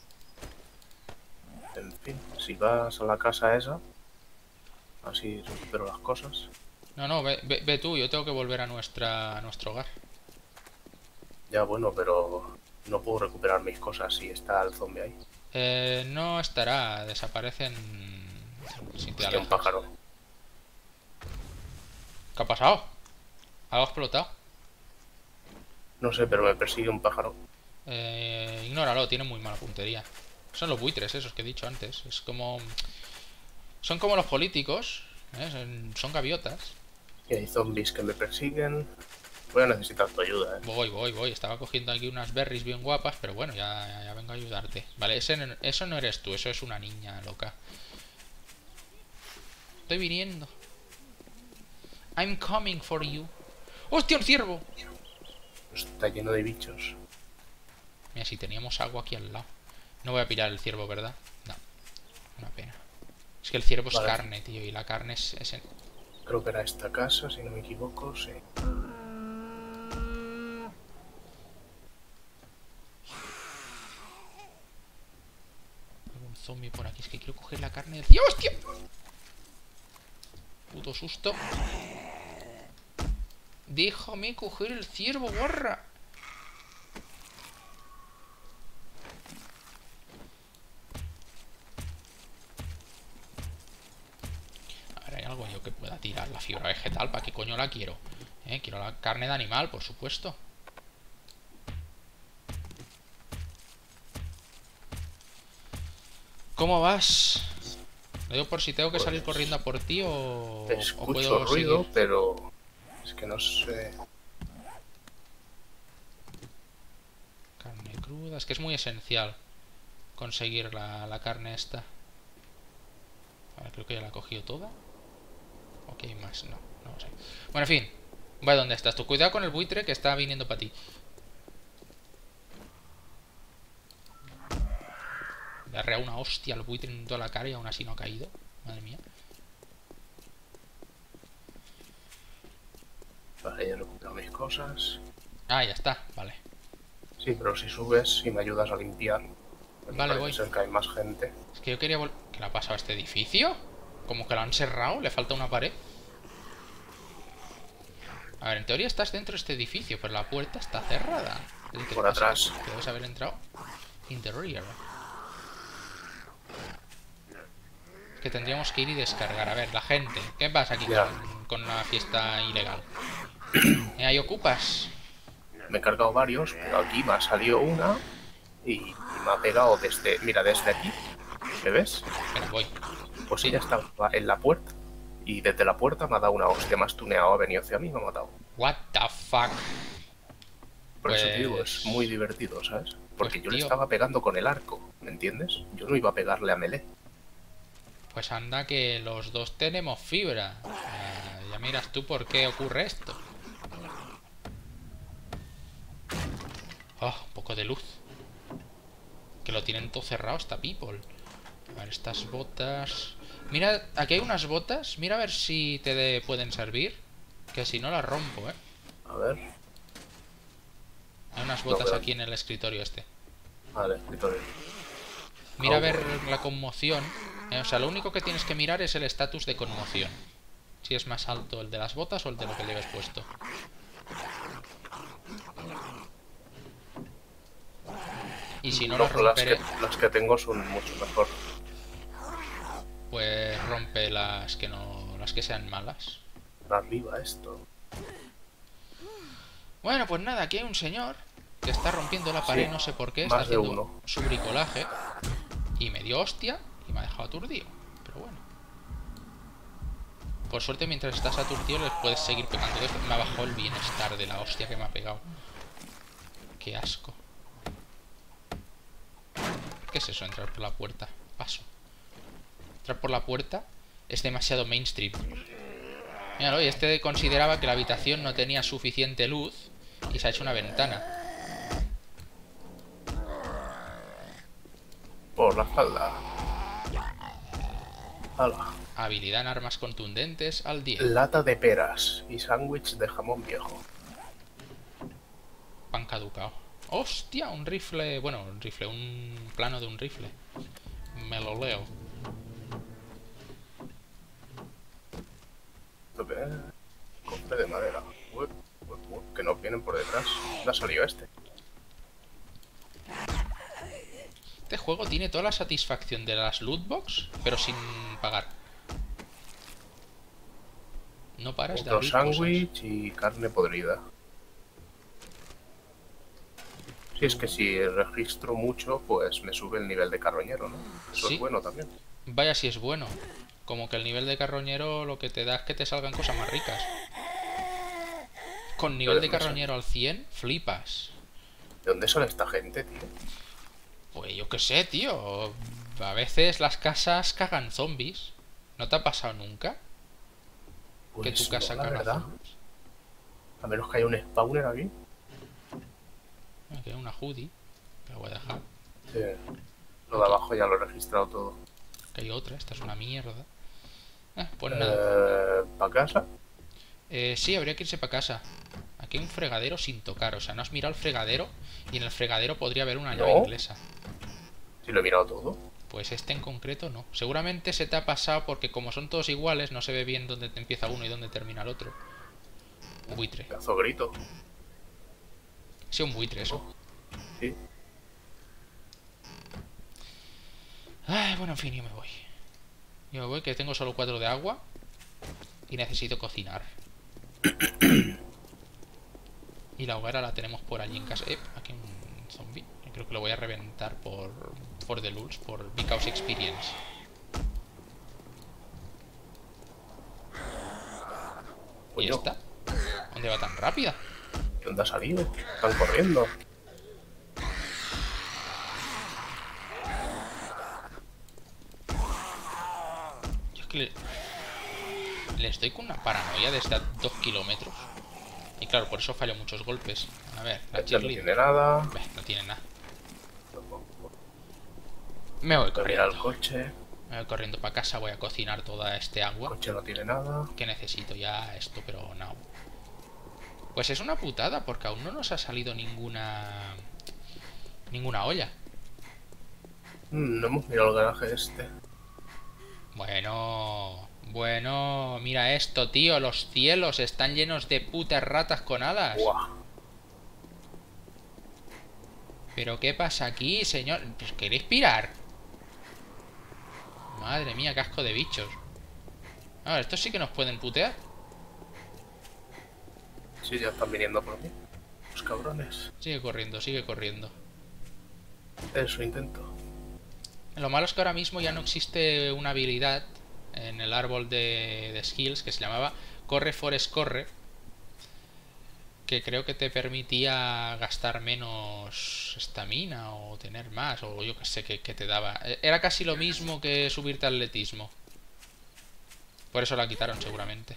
En fin, si vas a la casa esa, así recupero las cosas. No, no, ve tú, yo tengo que volver a nuestro hogar. Ya bueno, pero no puedo recuperar mis cosas si está el zombie ahí. No estará, desaparecen si te Hostia, un alejas. pájaro. ¿Qué ha pasado? ¿Algo ha explotado? No sé, pero me persigue un pájaro. Ignóralo, tiene muy mala puntería. Son los buitres esos que he dicho antes. Es como... Son como los políticos, ¿eh? Son gaviotas. Y hay zombies que me persiguen. Voy a necesitar tu ayuda, Voy. Estaba cogiendo aquí unas berries bien guapas, pero bueno, ya vengo a ayudarte. Vale, eso no eres tú, eso es una niña loca. Estoy viniendo. I'm coming for you. ¡Hostia, un ciervo! Está lleno de bichos. Mira, si teníamos agua aquí al lado. No voy a pillar el ciervo, ¿verdad? No, una pena. Es que el ciervo es Vale. carne, tío, y la carne es en... Creo que era esta casa, si no me equivoco, sí. Algún zombie por aquí. Es que quiero coger la carne del ciervo. ¡Hostia! Puto susto. Déjame coger el ciervo, guarra. A ver, hay algo yo que pueda tirar. La fibra vegetal, ¿para qué coño la quiero? Quiero la carne de animal, por supuesto. ¿Cómo vas? Lo digo por si tengo que salir Pues corriendo a por ti o escucho puedo ruido, seguir. pero es que no sé. Carne cruda. Es que es muy esencial conseguir la carne esta. Vale, creo que ya la he cogido toda. Ok, más. No sé. Bueno, en fin. Vaya, ¿dónde estás tú? Cuidado con el buitre que está viniendo para ti. Le ha reado una hostia al buitre en toda la cara y aún así no ha caído. Madre mía. Vale, ya recupero mis cosas. Ah, ya está. Vale. Sí, pero si subes y me ayudas a limpiar. Vale, Parece voy. ser que hay más gente. Es que yo quería volver... ¿Qué le ha pasado a este edificio? Como que lo han cerrado. Le falta una pared. A ver, en teoría estás dentro de este edificio, pero la puerta está cerrada. ¿Qué Por pasa? atrás. Que debes haber entrado. In the rear. Que tendríamos que ir y descargar. A ver, la gente. ¿Qué pasa aquí Ya. con la fiesta ilegal? Ahí ocupas. Me he cargado varios, pero aquí me ha salido una y me ha pegado desde... Mira, desde aquí. ¿Me ves? Espera, voy. Pues Sí. ella estaba en la puerta. Y desde la puerta me ha dado una hostia, me ha stuneado, ha venido hacia mí y me ha matado. What the fuck. Por eso te digo, Pues... es muy divertido, ¿sabes? Porque Pues, yo le tío, estaba pegando con el arco, ¿me entiendes? Yo no iba a pegarle a melee. pues anda que los dos tenemos fibra. Ya miras tú por qué ocurre esto. Oh, un poco de luz. Que lo tienen todo cerrado esta people. A ver, estas botas... Mira, aquí hay unas botas. Mira a ver si pueden servir. Que si no las rompo, ¿eh? A ver. Hay unas No botas veo. aquí en el escritorio este. Vale, escritorio. Mira a ver la conmoción. O sea, lo único que tienes que mirar es el estatus de conmoción. Si es más alto el de las botas o el de lo que lleves puesto. Y si no las romperé, las que tengo son mucho mejor. pues rompe las que no, las que sean malas. Arriba esto. Bueno, pues nada, aquí hay un señor que está rompiendo la pared, Sí, no sé por qué, está más de haciendo uno. su bricolaje. Y me dio hostia y me ha dejado aturdido. Pero bueno. Por suerte, mientras estás aturdido, les puedes seguir pegando. Me ha bajado el bienestar de la hostia que me ha pegado. Qué asco. ¿Qué es eso? Entrar por la puerta. Paso. Entrar por la puerta es demasiado mainstream. Míralo, y este consideraba que la habitación no tenía suficiente luz y se ha hecho una ventana. Por la espalda. Hala. Habilidad en armas contundentes al 10. Lata de peras y sándwich de jamón viejo. Pan caducado. ¡Hostia! Un rifle... Bueno, un rifle. Un plano de un rifle. Me lo leo. ¿Esto qué es? Cofre de madera. Que nos vienen por detrás. ¿Dónde ha salido este? Este juego tiene toda la satisfacción de las lootbox, pero sin pagar. No paras de Otro abrir cosas. sándwich y carne podrida. Si es que si registro mucho, pues me sube el nivel de carroñero, ¿no? Eso Sí. es bueno también. Vaya si es bueno. Como que el nivel de carroñero lo que te da es que te salgan cosas más ricas. Con nivel de carroñero al 100, flipas. ¿De dónde sale esta gente, tío? Pues yo qué sé, tío. A veces las casas cagan zombies. ¿No te ha pasado nunca? Pues Que tu casa no, la caga verdad. zombies. A menos que haya un spawner aquí. Me queda una hoodie. Que la voy a dejar. Sí. Lo de abajo ya lo he registrado todo. Que hay otra, esta es una mierda. Pues nada. ¿Para casa? Sí, habría que irse para casa. Aquí hay un fregadero sin tocar. O sea, no has mirado el fregadero. Y en el fregadero podría haber una llave inglesa. Sí, lo he mirado todo. Pues este en concreto no. Seguramente se te ha pasado porque como son todos iguales, no se ve bien dónde empieza uno y dónde termina el otro. Un buitre. Pedazo grito. Sí, un buitre eso. Sí. Ay, bueno, en fin, yo me voy. Yo me voy, que tengo solo 4 de agua. Y necesito cocinar. Y la hoguera la tenemos por allí en casa. Aquí un zombie. Creo que lo voy a reventar por the lulz, por Because Experience. ¿Y Coño, esta? ¿Dónde va tan rápida? ¿de dónde ha salido? Están corriendo. Yo es que les doy con una paranoia desde a 2 kilómetros. Y claro, por eso fallo muchos golpes. A ver, la Este no cheerleader. tiene nada. No tiene nada. Me voy Voy a mirar el corriendo. coche. Me voy corriendo para casa, voy a cocinar toda este El agua. coche no tiene nada. Que necesito ya esto, pero no. Pues es una putada, porque aún no nos ha salido ninguna olla. No hemos mirado el garaje este. Bueno, mira esto, tío. Los cielos están llenos de putas ratas con alas. Buah. ¿Pero qué pasa aquí, señor? Pues, ¿queréis pirar? Madre mía, qué asco de bichos. A ver, estos sí que nos pueden putear. Sí, ya están viniendo por mí. Los cabrones. Sigue corriendo, sigue corriendo. Eso intento. Lo malo es que ahora mismo ya no existe una habilidad en el árbol de skills que se llamaba Corre Forest Corre, que creo que te permitía gastar menos estamina o tener más, o yo que sé que te daba. Era casi lo mismo que subirte al atletismo. Por eso la quitaron seguramente.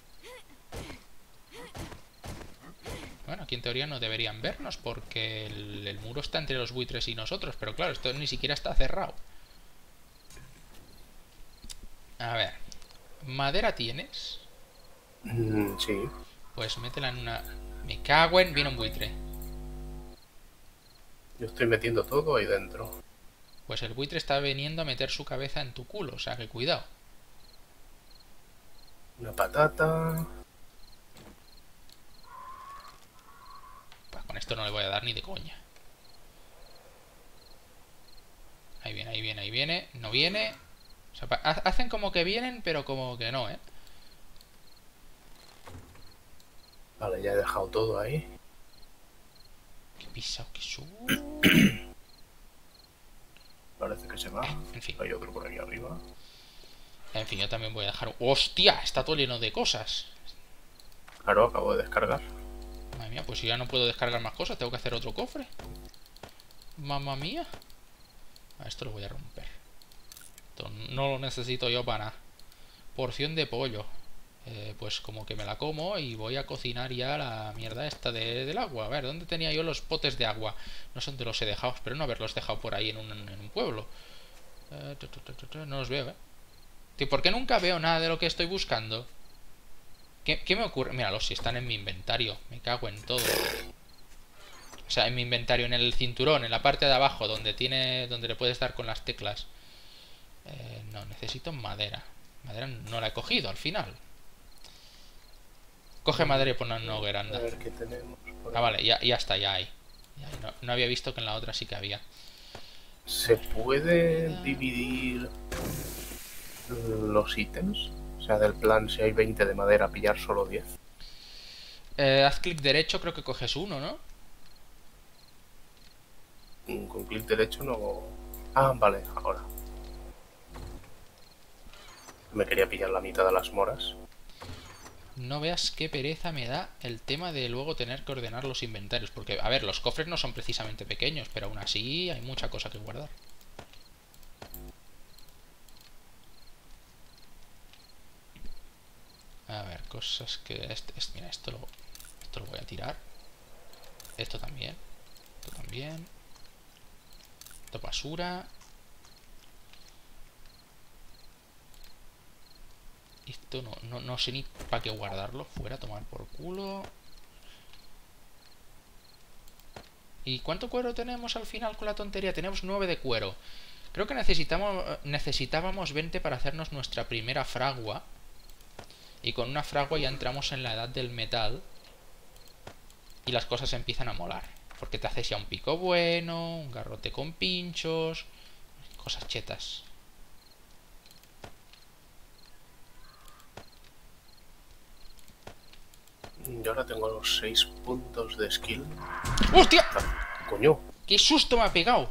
Bueno, aquí en teoría no deberían vernos porque el muro está entre los buitres y nosotros, pero claro, esto ni siquiera está cerrado. A ver, ¿madera tienes? Sí. Pues métela en una... Me cago en... Viene un buitre. Yo estoy metiendo todo ahí dentro. Pues el buitre está viniendo a meter su cabeza en tu culo, o sea que cuidado. Una patata. Pues con esto no le voy a dar ni de coña. Ahí viene, ahí viene, ahí viene. No viene. O sea, hacen como que vienen, pero como que no, ¿eh? Vale, ya he dejado todo ahí. Qué pisado que subo. Parece que se va. En fin. Hay otro por aquí arriba. En fin, yo también voy a dejar... ¡Hostia! Está todo lleno de cosas. Claro, acabo de descargar. Madre mía, pues si ya no puedo descargar más cosas, tengo que hacer otro cofre. Mamma mía. Esto lo voy a romper. Esto no lo necesito yo para nada. Porción de pollo. Pues como que me la como y voy a cocinar ya la mierda esta del agua. A ver, ¿dónde tenía yo los potes de agua? No sé dónde los he dejado, espero no haberlos dejado por ahí en un pueblo. No los veo, Tío, ¿por qué nunca veo nada de lo que estoy buscando? ¿Qué me ocurre? Míralos, si están en mi inventario. Me cago en todo. O sea, en mi inventario, en el cinturón, en la parte de abajo, donde le puedes dar con las teclas. No, necesito madera. Madera no la he cogido al final. Coge madera y pon una hoguera, anda. A ver qué tenemos. Ah, vale, ya está, ya hay. No había visto que en la otra sí que había. ¿Se puede dividir los ítems? O sea, del plan, si hay 20 de madera, pillar solo 10. Haz clic derecho, creo que coges uno, ¿no? Con clic derecho no... Ah, vale, ahora. Me quería pillar la mitad de las moras. No veas qué pereza me da el tema de luego tener que ordenar los inventarios. Porque, a ver, los cofres no son precisamente pequeños, pero aún así hay mucha cosa que guardar. A ver, cosas que... mira, esto lo voy a tirar. Esto también. Esto también. Esto basura. Esto no sé ni para qué guardarlo. Fuera, tomar por culo. ¿Y cuánto cuero tenemos al final con la tontería? Tenemos 9 de cuero. Creo que necesitábamos 20 para hacernos nuestra primera fragua. Y con una fragua ya entramos en la edad del metal. Y las cosas empiezan a molar. Porque te haces ya un pico bueno, un garrote con pinchos, cosas chetas. Yo ahora tengo los 6 puntos de skill. ¡Hostia! Ah, coño. ¡Qué susto me ha pegado!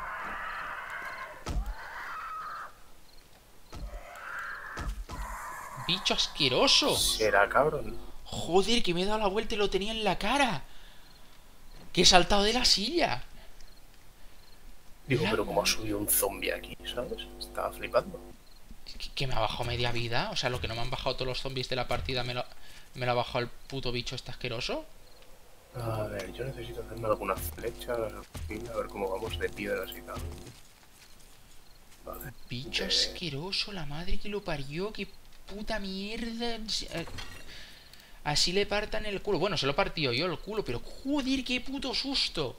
¡Bicho asqueroso! Será cabrón. Joder, que me he dado la vuelta y lo tenía en la cara. Que he saltado de la silla. Digo, pero como ha subido un zombie aquí, ¿sabes? Estaba flipando. Que me ha bajado media vida. O sea, lo que no me han bajado todos los zombies de la partida me lo ha bajado el puto bicho este asqueroso. A ver, yo necesito hacerme alguna flecha, a ver cómo vamos de piedras y tal. Vale. Bicho asqueroso, la madre que lo parió, qué puta mierda. Así le partan el culo. Bueno, se lo partió yo el culo, pero joder, qué puto susto.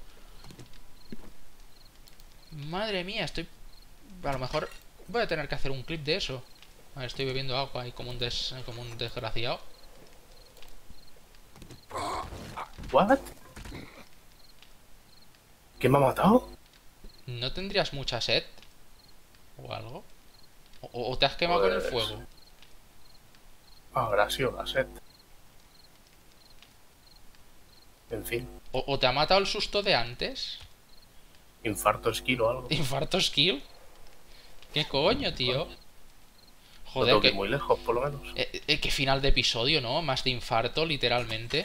Madre mía, a lo mejor voy a tener que hacer un clip de eso. A ver, estoy bebiendo agua y como un desgraciado. ¿What? ¿Qué me ha matado? ¿No tendrías mucha sed? ¿O algo? ¿O te has quemado con el fuego? Habrá sido la sed. En fin. ¿O te ha matado el susto de antes? Infarto skill o algo. ¿Infarto skill? ¿Qué coño, tío? Joder, Joder, que muy lejos, por lo menos. Qué final de episodio, ¿no? Más de infarto, literalmente.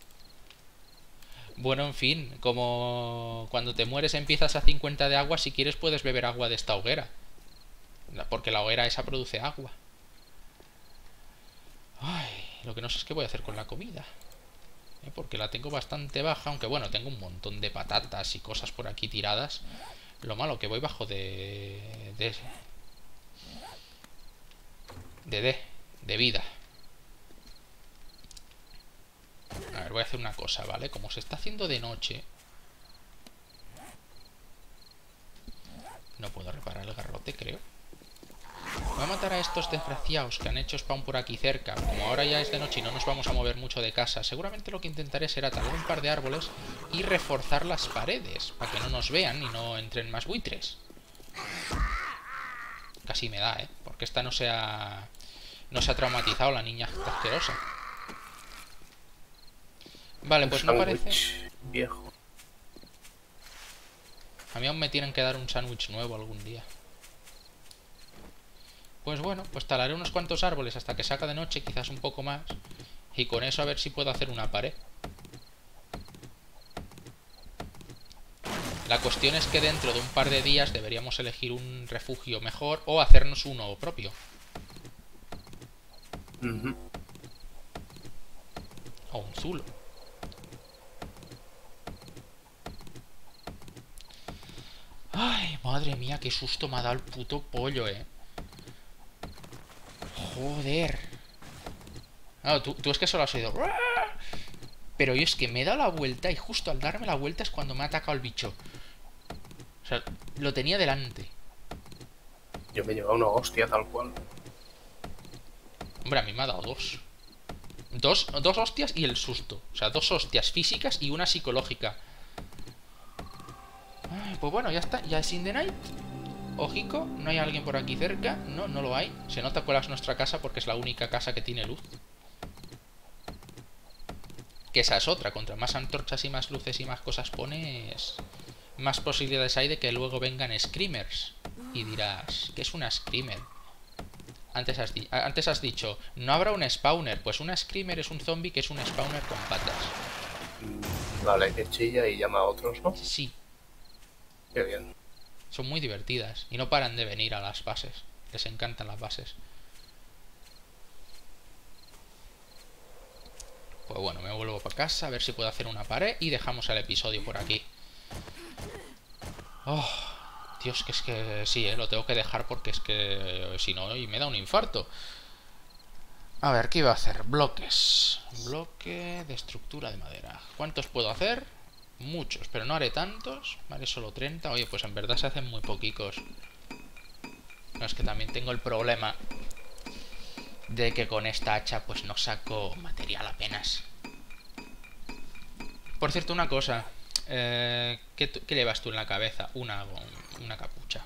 Bueno, en fin, como cuando te mueres empiezas a 50 de agua, si quieres puedes beber agua de esta hoguera. Porque la hoguera esa produce agua. Ay, lo que no sé es qué voy a hacer con la comida. Porque la tengo bastante baja, aunque bueno, tengo un montón de patatas y cosas por aquí tiradas. Lo malo que voy bajo de vida. A ver, voy a hacer una cosa, ¿vale? Como se está haciendo de noche, No puedo reparar el garrote, creo. Voy a matar a estos desgraciados que han hecho spawn por aquí cerca. Como ahora ya es de noche y no nos vamos a mover mucho de casa, seguramente lo que intentaré será talar un par de árboles y reforzar las paredes para que no nos vean y no entren más buitres. Casi me da, ¿eh? Porque esta no se ha traumatizado, la niña asquerosa. Vale, pues no parece... viejo. A mí aún me tienen que dar un sándwich nuevo algún día. Pues bueno, pues talaré unos cuantos árboles hasta que salga de noche, quizás un poco más. Y con eso a ver si puedo hacer una pared. La cuestión es que dentro de un par de días deberíamos elegir un refugio mejor o hacernos uno propio. O un zulo. Ay, madre mía, qué susto me ha dado el puto pollo, Joder. Claro, tú es que solo has oído... Pero yo es que me he dado la vuelta y justo al darme la vuelta es cuando me ha atacado el bicho. O sea, lo tenía delante. Yo me he llevado una hostia tal cual. Hombre, a mí me ha dado dos. Dos hostias y el susto. O sea, 2 hostias físicas y una psicológica. Ay, pues bueno, ya está. Ya es in the night. Ojico, no hay alguien por aquí cerca. No, no lo hay. Se nota cuál es nuestra casa porque es la única casa que tiene luz. Que esa es otra. Contra más antorchas y más luces y más cosas pones, más posibilidades hay de que luego vengan screamers. Y dirás, ¿qué es una screamer? Antes has dicho, no habrá un spawner. Pues una screamer es un zombie que es un spawner con patas. Vale, que chilla y llama a otros, ¿no? Sí. Qué bien. Son muy divertidas y no paran de venir a las bases. Les encantan las bases. Pues bueno, me vuelvo para casa a ver si puedo hacer una pared y dejamos el episodio por aquí. Oh, Dios, que es que sí, lo tengo que dejar porque es que si no, y me da un infarto. A ver, ¿qué iba a hacer? Bloques. Bloque de estructura de madera. ¿Cuántos puedo hacer? Muchos, pero no haré tantos. Vale, solo 30. Oye, pues en verdad se hacen muy poquicos. No, es que también tengo el problema de que con esta hacha pues no saco material apenas. Por cierto, una cosa. ¿Qué llevas tú en la cabeza? Una capucha.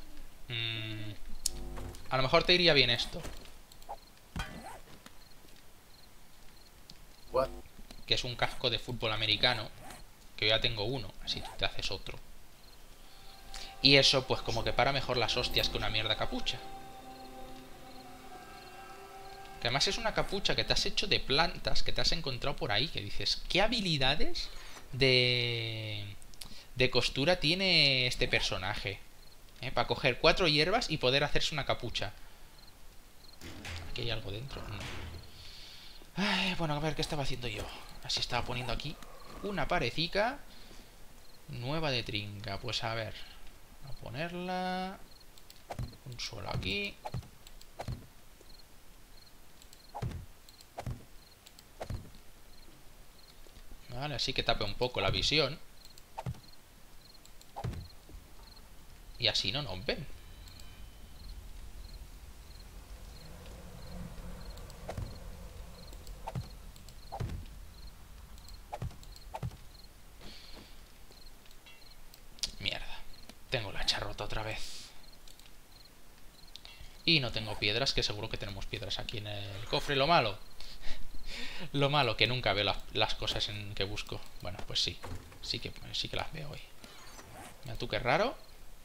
A lo mejor te iría bien esto. What? Que es un casco de fútbol americano. Que yo ya tengo uno, así tú te haces otro. Y eso pues como que para mejor las hostias que una mierda capucha. Que además es una capucha que te has hecho de plantas, que te has encontrado por ahí, que dices, ¿qué habilidades de costura tiene este personaje? Para coger 4 hierbas y poder hacerse una capucha. ¿Aquí hay algo dentro? No. Ay, bueno, a ver, ¿qué estaba haciendo yo? Así estaba poniendo aquí una parecita nueva de trinca. Pues a ver, a ponerla un suelo aquí. Vale, así que tape un poco la visión. Y así no nos ven. Mierda. Tengo la hacha rota otra vez. Y no tengo piedras, que seguro que tenemos piedras aquí en el cofre. Lo malo. Lo malo, que nunca veo las cosas en que busco. Bueno, pues sí. Sí que las veo hoy. Mira tú, qué raro.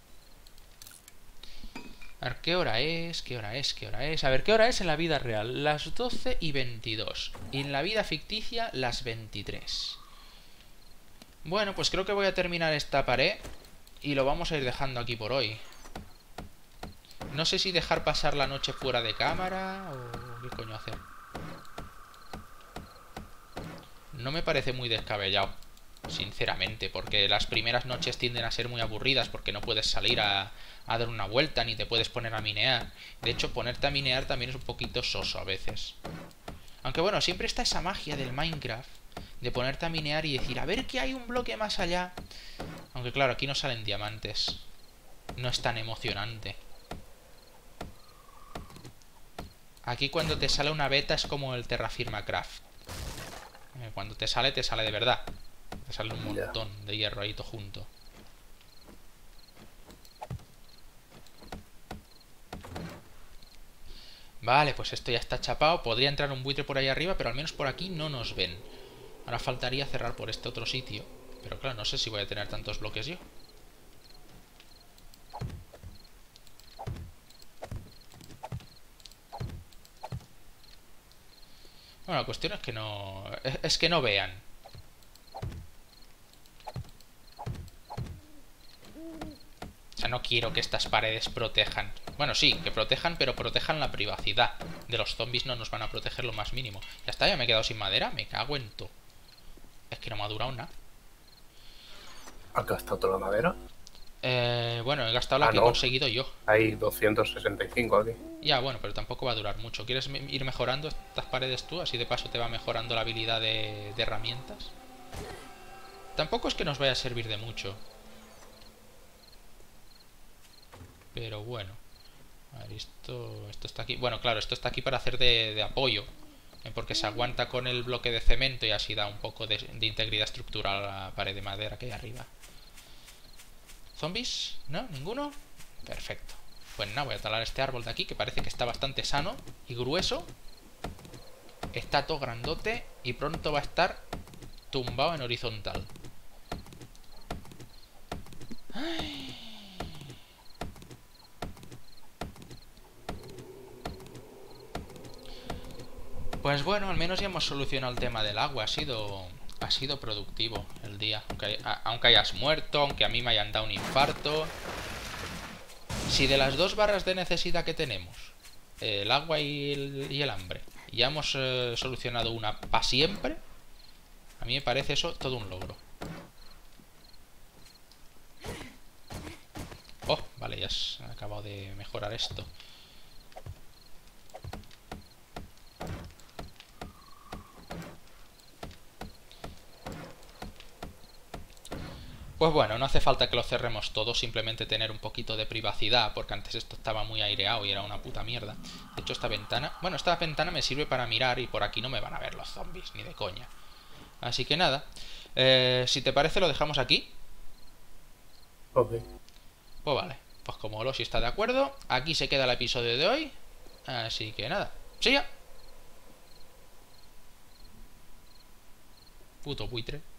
A ver, ¿qué hora es? ¿Qué hora es? ¿Qué hora es? A ver, ¿qué hora es en la vida real? Las 12:22. Y en la vida ficticia, las 23. Bueno, pues creo que voy a terminar esta pared. Y lo vamos a ir dejando aquí por hoy. No sé si dejar pasar la noche fuera de cámara o qué coño hacer. No me parece muy descabellado, sinceramente, porque las primeras noches tienden a ser muy aburridas porque no puedes salir a dar una vuelta ni te puedes poner a minear. De hecho, ponerte a minear también es un poquito soso a veces. Aunque bueno, siempre está esa magia del Minecraft de ponerte a minear y decir, a ver que hay un bloque más allá. Aunque claro, aquí no salen diamantes. no es tan emocionante. Aquí cuando te sale una beta es como el Terrafirma Craft. Cuando te sale de verdad. Te sale un montón de hierro ahí todo junto. Vale, pues esto ya está chapado. Podría entrar un buitre por ahí arriba, pero al menos por aquí no nos ven. Ahora faltaría cerrar por este otro sitio. Pero claro, no sé si voy a tener tantos bloques yo. Bueno, la cuestión es que no... Es que no vean. O sea, no quiero que estas paredes protejan. Bueno, sí, que protejan, pero protejan la privacidad. De los zombies no nos van a proteger lo más mínimo. Ya está, ya me he quedado sin madera. Me cago en todo. Es que no me ha durado nada. ¿Has gastado toda la madera? Bueno, he gastado la que he conseguido yo. Hay 265 aquí. Ya, bueno, pero tampoco va a durar mucho. ¿Quieres ir mejorando estas paredes tú? Así de paso te va mejorando la habilidad de herramientas. Tampoco es que nos vaya a servir de mucho. Pero bueno. A ver, esto está aquí. Bueno, claro, esto está aquí para hacer de apoyo. Porque se aguanta con el bloque de cemento y así da un poco de integridad estructural a la pared de madera que hay arriba. ¿Zombies? ¿No? ¿Ninguno? Perfecto. Pues nada, voy a talar este árbol de aquí que parece que está bastante sano y grueso. Está todo grandote y pronto va a estar tumbado en horizontal. Ay. Pues bueno, al menos ya hemos solucionado el tema del agua. Ha sido productivo el día. Aunque hayas muerto, aunque a mí me hayan dado un infarto. Si de las dos barras de necesidad que tenemos, el agua y el hambre, ya hemos solucionado una para siempre, a mí me parece eso todo un logro. Oh, vale, ya has acabado de mejorar esto. Pues bueno, no hace falta que lo cerremos todo, simplemente tener un poquito de privacidad, porque antes esto estaba muy aireado y era una puta mierda. De hecho, esta ventana... Bueno, esta ventana me sirve para mirar y por aquí no me van a ver los zombies, ni de coña. Así que nada, si te parece lo dejamos aquí. Ok. Pues vale, pues como Losi está de acuerdo, aquí se queda el episodio de hoy. Así que nada, ¡sí ya! Puto buitre.